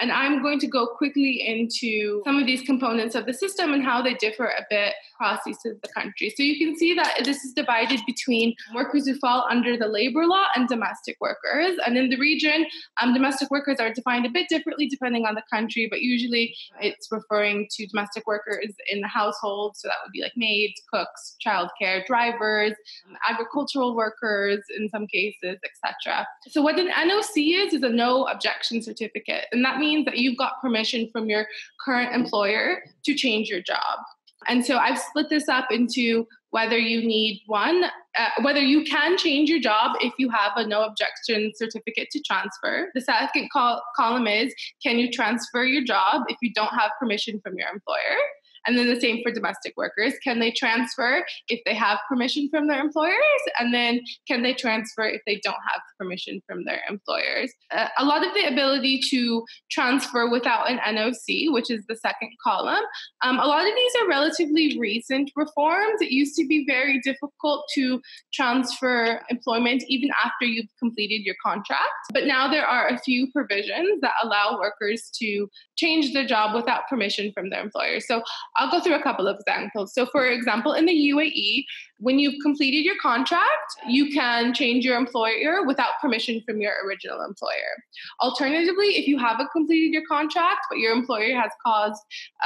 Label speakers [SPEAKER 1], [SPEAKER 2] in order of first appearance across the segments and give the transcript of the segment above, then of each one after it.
[SPEAKER 1] And I'm going to go quickly into some of these components of the system and how they differ a bit across each of the country. So you can see that this is divided between workers who fall under the labor law and domestic workers. And in the region, domestic workers are defined a bit differently depending on the country, but usually it's referring to domestic workers in the household. So that would be like maids, cooks, childcare, drivers, agricultural workers in some cases, etc. So what an NOC is a no objection certificate. And that means that you've got permission from your current employer to change your job. And so I've split this up into whether you need whether you can change your job if you have a no objection certificate to transfer. The second column is, can you transfer your job if you don't have permission from your employer? And then the same for domestic workers. Can they transfer if they have permission from their employers? And then can they transfer if they don't have permission from their employers? A lot of the ability to transfer without an NOC, which is the second column, a lot of these are relatively recent reforms. It used to be very difficult to transfer employment even after you've completed your contract. But now there are a few provisions that allow workers to change their job without permission from their employer. So I'll go through a couple of examples. So for example, in the UAE, when you've completed your contract, you can change your employer without permission from your original employer. Alternatively, if you haven't completed your contract, but your employer has caused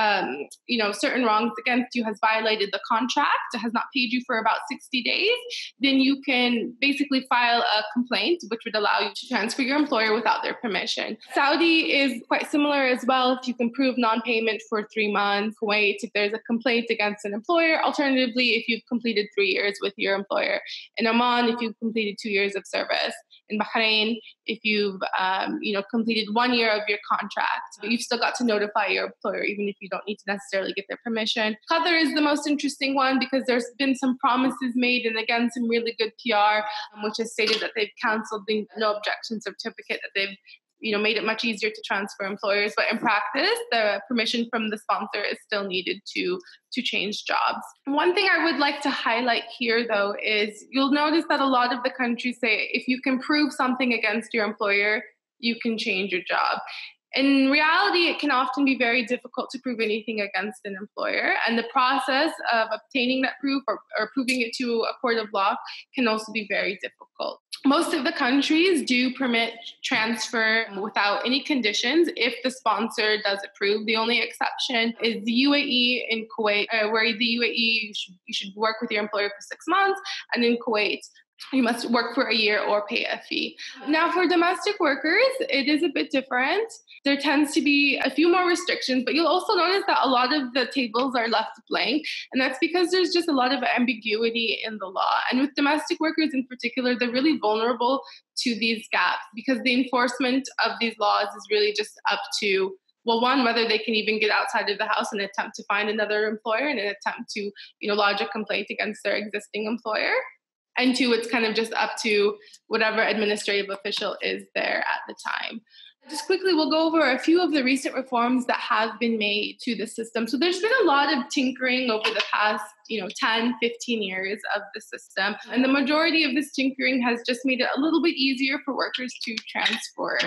[SPEAKER 1] certain wrongs against you, has violated the contract, has not paid you for about 60 days, then you can basically file a complaint, which would allow you to transfer your employer without their permission. Saudi is quite similar as well. If you can prove non-payment for 3 months. Kuwait, if there's a complaint against an employer. Alternatively, if you've completed 3 years with your employer. In Oman, if you've completed 2 years of service. In Bahrain, if you've completed 1 year of your contract, but you've still got to notify your employer, even if you don't need to necessarily get their permission. Qatar is the most interesting one because there's been some promises made and again some really good PR, which has stated that they've cancelled the no objection certificate, that they've made it much easier to transfer employers. But in practice, the permission from the sponsor is still needed to change jobs. One thing I would like to highlight here, though, is you'll notice that a lot of the countries say if you can prove something against your employer, you can change your job. In reality, it can often be very difficult to prove anything against an employer, and the process of obtaining that proof or proving it to a court of law can also be very difficult. Most of the countries do permit transfer without any conditions if the sponsor does approve. The only exception is the UAE and Kuwait, where the UAE you should work with your employer for 6 months, and in Kuwait, you must work for a year or pay a fee. Now, for domestic workers, it is a bit different. There tends to be a few more restrictions, but you'll also notice that a lot of the tables are left blank. And that's because there's just a lot of ambiguity in the law. And with domestic workers in particular, they're really vulnerable to these gaps because the enforcement of these laws is really just up to, well, one, whether they can even get outside of the house and attempt to find another employer and an attempt to, lodge a complaint against their existing employer. And two, it's kind of just up to whatever administrative official is there at the time. Just quickly, we'll go over a few of the recent reforms that have been made to the system. So there's been a lot of tinkering over the past 10, 15 years of the system. And the majority of this tinkering has just made it a little bit easier for workers to transfer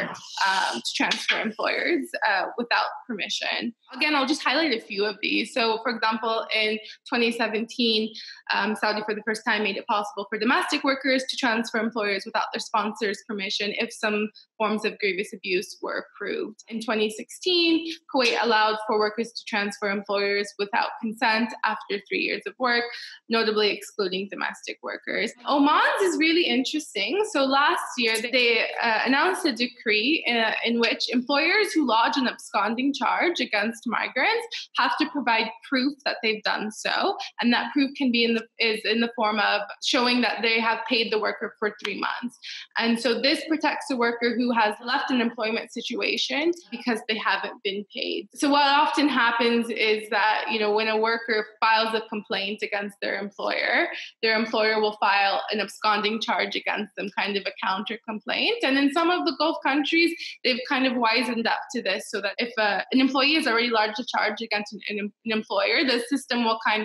[SPEAKER 1] employers without permission. Again, I'll just highlight a few of these. So for example, in 2017, Saudi for the first time made it possible for domestic workers to transfer employers without their sponsor's permission if some forms of grievous abuse were approved. In 2016, Kuwait allowed for workers to transfer employers without consent after 3 years of work, notably excluding domestic workers. Oman's is really interesting. So last year, they announced a decree in which employers who lodge an absconding charge against migrants have to provide proof that they've done so. And that proof can be in the form of showing that they have paid the worker for 3 months. And so this protects a worker who has left an employment situation because they haven't been paid. So what often happens is that, when a worker files a complaint against their employer will file an absconding charge against them, kind of a counter complaint. And in some of the Gulf countries, they've kind of wisened up to this so that if an employee has already lodged a charge against an employer, the system will kind of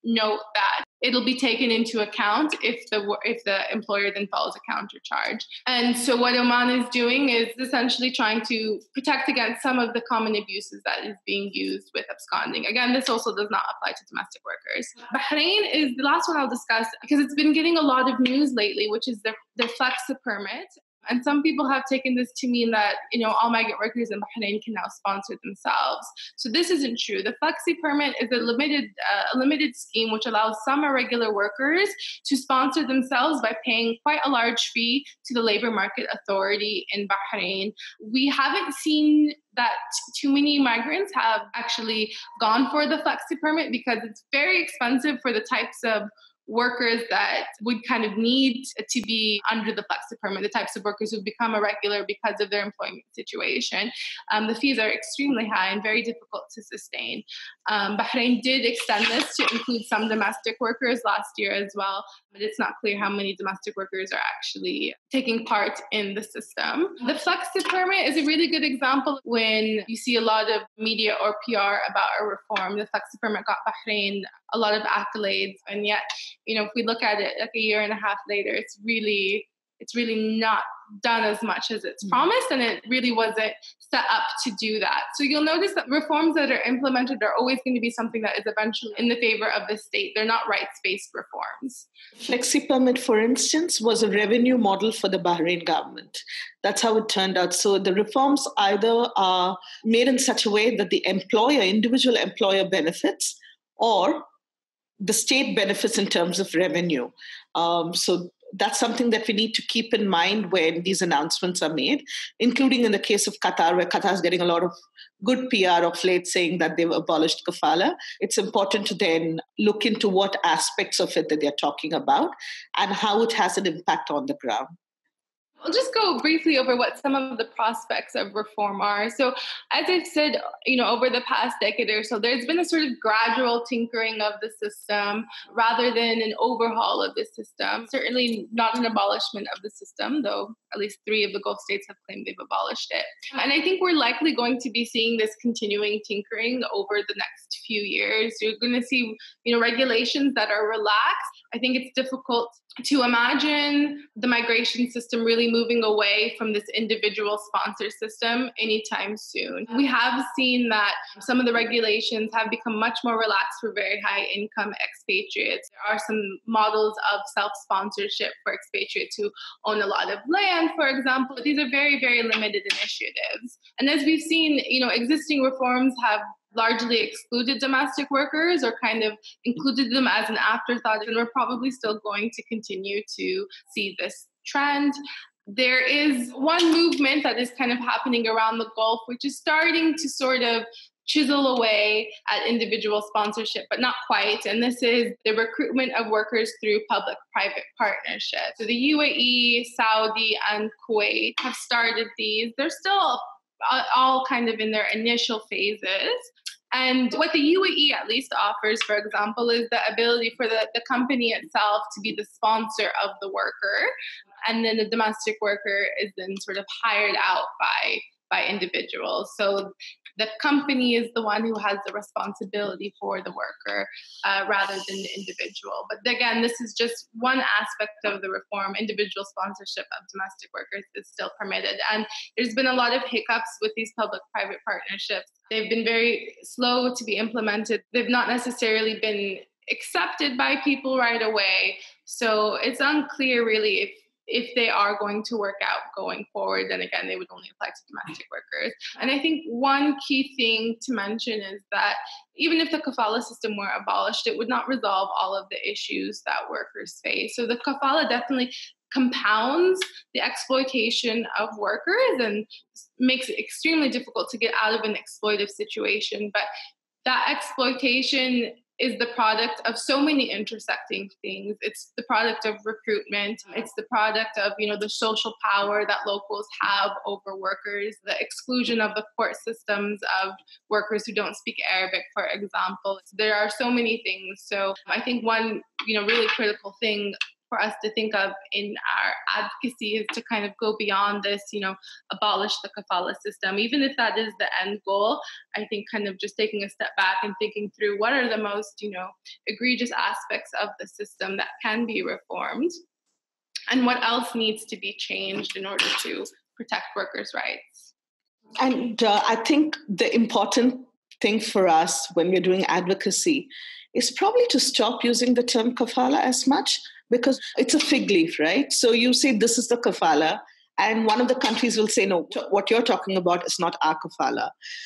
[SPEAKER 1] note that it'll be taken into account if the employer then files a counter charge. And so what Oman is doing is essentially trying to protect against some of the common abuses that is being used with absconding. Again, this also does not apply to domestic workers. Bahrain is the last one I'll discuss because it's been getting a lot of news lately, which is the flexi permit. And some people have taken this to mean that, all migrant workers in Bahrain can now sponsor themselves. So this isn't true. The flexi permit is a limited scheme which allows some irregular workers to sponsor themselves by paying quite a large fee to the labor market authority in Bahrain. We haven't seen that too many migrants have actually gone for the flexi permit because it's very expensive for the types of workers that would kind of need to be under the flexi permit, the types of workers who become irregular because of their employment situation. The fees are extremely high and very difficult to sustain. Bahrain did extend this to include some domestic workers last year as well, but it's not clear how many domestic workers are actually taking part in the system. The flexi permit is a really good example when you see a lot of media or PR about a reform. The flexi permit got Bahrain a lot of accolades, and yet, if we look at it like a year and a half later, it's really not done as much as it's promised, and it really wasn't set up to do that. So you'll notice that reforms that are implemented are always going to be something that is eventually in the favor of the state. They're not rights-based reforms.
[SPEAKER 2] Flexi permit, for instance, was a revenue model for the Bahrain government. That's how it turned out. So the reforms either are made in such a way that the individual employer benefits, or the state benefits in terms of revenue. So that's something that we need to keep in mind when these announcements are made, including in the case of Qatar, where Qatar is getting a lot of good PR of late saying that they've abolished kafala. It's important to then look into what aspects of it that they're talking about and how it has an impact on the ground.
[SPEAKER 1] I'll just go briefly over what some of the prospects of reform are. So as I've said, over the past decade or so, there's been a sort of gradual tinkering of the system rather than an overhaul of the system. Certainly not an abolishment of the system, though at least 3 of the Gulf states have claimed they've abolished it. And I think we're likely going to be seeing this continuing tinkering over the next few years. You're going to see, regulations that are relaxed. I think it's difficult to imagine the migration system really moving away from this individual sponsor system anytime soon. We have seen that some of the regulations have become much more relaxed for very high income expatriates. There are some models of self-sponsorship for expatriates who own a lot of land, for example. These are very, very limited initiatives. And as we've seen, existing reforms have largely excluded domestic workers or kind of included them as an afterthought, and we're probably still going to continue to see this trend. There is one movement that is kind of happening around the Gulf, which is starting to sort of chisel away at individual sponsorship, but not quite. And this is the recruitment of workers through public-private partnerships. So the UAE, Saudi, and Kuwait have started these. They're still all kind of in their initial phases. And what the UAE at least offers, for example, is the ability for the company itself to be the sponsor of the worker. And then the domestic worker is then sort of hired out by individuals. So the company is the one who has the responsibility for the worker rather than the individual. But again, this is just one aspect of the reform. Individual sponsorship of domestic workers is still permitted. And there's been a lot of hiccups with these public-private partnerships. They've been very slow to be implemented. They've not necessarily been accepted by people right away. So it's unclear really if they are going to work out going forward. Then again, they would only apply to domestic workers. And I think one key thing to mention is that even if the kafala system were abolished, it would not resolve all of the issues that workers face. So the kafala definitely compounds the exploitation of workers and makes it extremely difficult to get out of an exploitive situation. But that exploitation is the product of so many intersecting things. It's the product of recruitment. It's the product of, the social power that locals have over workers, the exclusion of the court systems of workers who don't speak Arabic, for example. There are so many things. So I think one, really critical thing for us to think of in our advocacy is to kind of go beyond this, abolish the kafala system. Even if that is the end goal, I think kind of just taking a step back and thinking through what are the most, egregious aspects of the system that can be reformed and what else needs to be changed in order to protect workers' rights.
[SPEAKER 2] And I think the important thing for us when we're doing advocacy is probably to stop using the term kafala as much, because it's a fig leaf, right? So you say this is the kafala, and one of the countries will say, no, what you're talking about is not our kafala.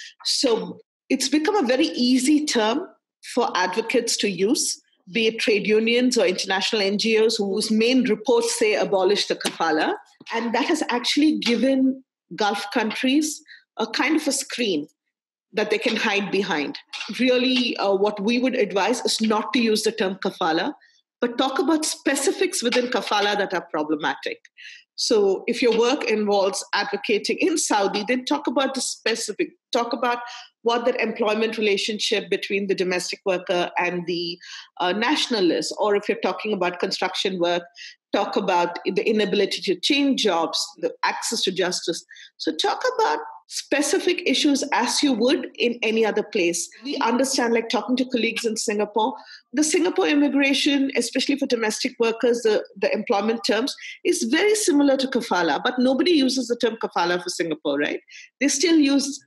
[SPEAKER 2] So it's become a very easy term for advocates to use, be it trade unions or international NGOs whose main reports say abolish the kafala. And that has actually given Gulf countries a kind of a screen that they can hide behind. Really, what we would advise is not to use the term kafala, but talk about specifics within kafala that are problematic. So if your work involves advocating in Saudi, then talk about the specific, talk about what that employment relationship between the domestic worker and the national is. Or if you're talking about construction work, talk about the inability to change jobs, the access to justice. So talk about specific issues as you would in any other place. We understand, like talking to colleagues in Singapore, the Singapore immigration, especially for domestic workers, the employment terms is very similar to kafala, but nobody uses the term kafala for Singapore, right? They still use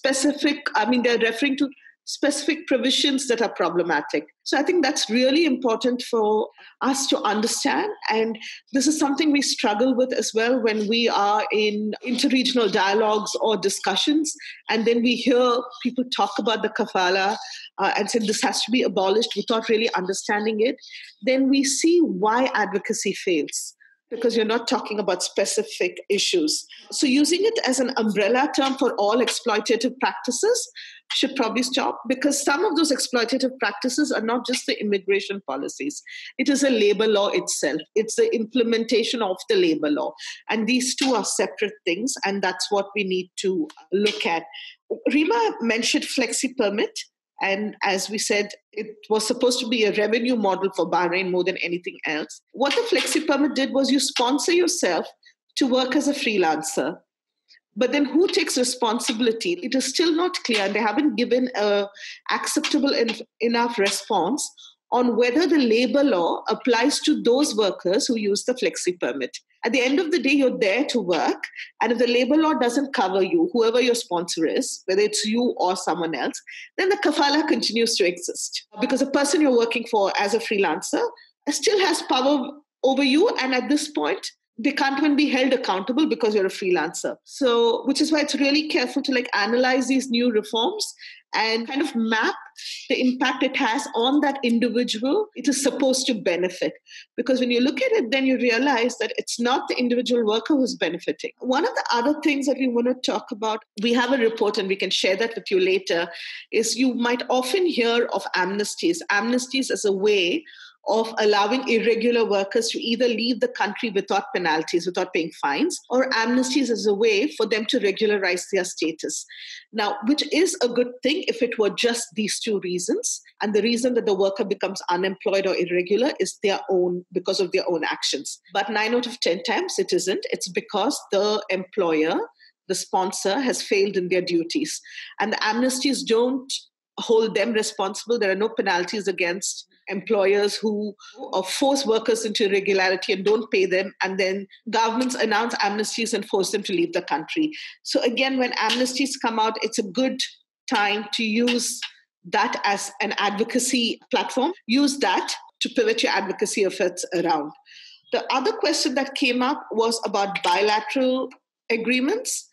[SPEAKER 2] they're referring to specific provisions that are problematic. So I think that's really important for us to understand. And this is something we struggle with as well when we are in interregional dialogues or discussions. And then we hear people talk about the kafala and say this has to be abolished without really understanding it. Then we see why advocacy fails, because you're not talking about specific issues. So using it as an umbrella term for all exploitative practices should probably stop, because some of those exploitative practices are not just the immigration policies. It is a labor law itself. It's the implementation of the labor law. And these two are separate things, and that's what we need to look at. Rima mentioned flexi permit. And as we said, it was supposed to be a revenue model for Bahrain more than anything else. What the flexi permit did was you sponsor yourself to work as a freelancer. But then who takes responsibility? It is still not clear, and they haven't given an acceptable enough response on whether the labor law applies to those workers who use the flexi permit. At the end of the day, you're there to work, and if the labor law doesn't cover you, whoever your sponsor is, whether it's you or someone else, then the kafala continues to exist. Because the person you're working for as a freelancer still has power over you, and at this point, they can't even be held accountable because you're a freelancer. So, which is why it's really careful to analyze these new reforms and kind of map the impact it has on that individual it is supposed to benefit. Because when you look at it, then you realize that it's not the individual worker who's benefiting. One of the other things that we want to talk about, we have a report and we can share that with you later, is you might often hear of amnesties. Amnesties as a way of allowing irregular workers to either leave the country without penalties, without paying fines, or amnesties as a way for them to regularize their status. Now, which is a good thing if it were just these two reasons. And the reason that the worker becomes unemployed or irregular is their own, because of their own actions. But 9 out of 10 times it isn't. It's because the employer, the sponsor, has failed in their duties. And the amnesties don't hold them responsible. There are no penalties against employers who force workers into irregularity and don't pay them, and then governments announce amnesties and force them to leave the country. So again, when amnesties come out, it's a good time to use that as an advocacy platform. Use that to pivot your advocacy efforts around. The other question that came up was about bilateral agreements.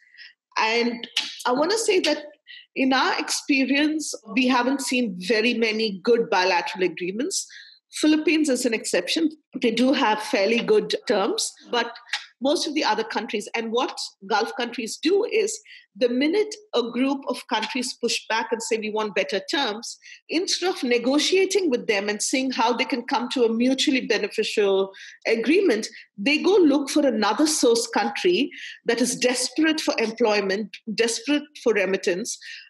[SPEAKER 2] And I want to say that in our experience, we haven't seen very many good bilateral agreements. Philippines is an exception. They do have fairly good terms, but most of the other countries, and what Gulf countries do is the minute a group of countries push back and say we want better terms, instead of negotiating with them and seeing how they can come to a mutually beneficial agreement, they go look for another source country that is desperate for employment, desperate for remittance,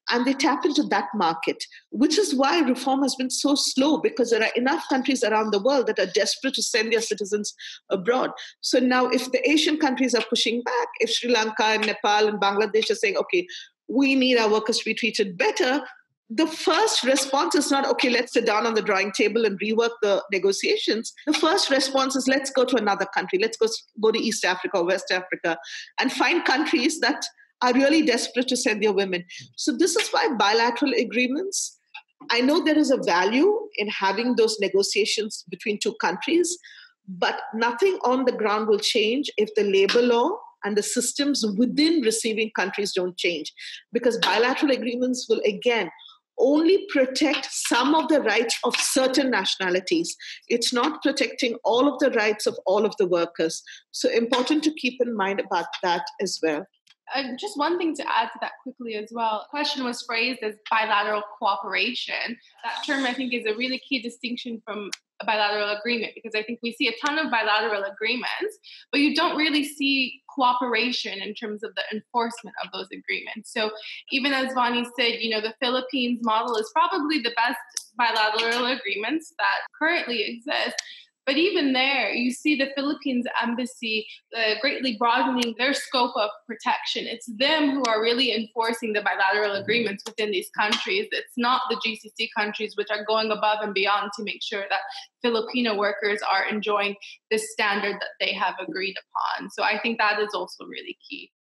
[SPEAKER 2] and they tap into that market, which is why reform has been so slow, because there are enough countries around the world that are desperate to send their citizens abroad. So now if the Asian countries are pushing back, if Sri Lanka and Nepal and Bangladesh are saying, okay, we need our workers to be treated better, the first response is not, okay, let's sit down on the drawing table and rework the negotiations. The first response is, let's go to another country. Let's go to East Africa or West Africa and find countries that are really desperate to send their women. So this is why bilateral agreements, I know there is a value in having those negotiations between two countries, but nothing on the ground will change if the labor law and the systems within receiving countries don't change. Because bilateral agreements will, again, only protect some of the rights of certain nationalities. It's not protecting all of the rights of all of the workers. So important to keep in mind about that as well.
[SPEAKER 1] Just one thing to add to that quickly as well. The question was phrased as bilateral cooperation. That term, I think, is a really key distinction from a bilateral agreement, because I think we see a ton of bilateral agreements, but you don't really see cooperation in terms of the enforcement of those agreements. So even as Vani said, the Philippines model is probably the best bilateral agreements that currently exist. But even there, you see the Philippines embassy greatly broadening their scope of protection. It's them who are really enforcing the bilateral agreements within these countries. It's not the GCC countries, which are going above and beyond to make sure that Filipino workers are enjoying the standard that they have agreed upon. So I think that is also really key.